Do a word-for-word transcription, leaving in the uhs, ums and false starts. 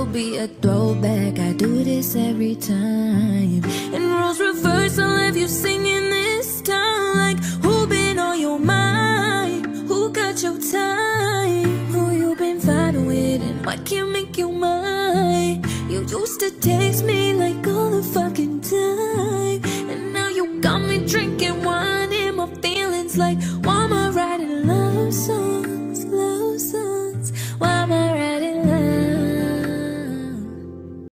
be a throwback. I do this every time. And roles reverse, I'll have you singing this time. Like, who been on your mind? Who got your time? Who you been fighting with and what can't make you mine? You used to text me like all the fucking time, and now you got me drinking wine in my feelings like wine.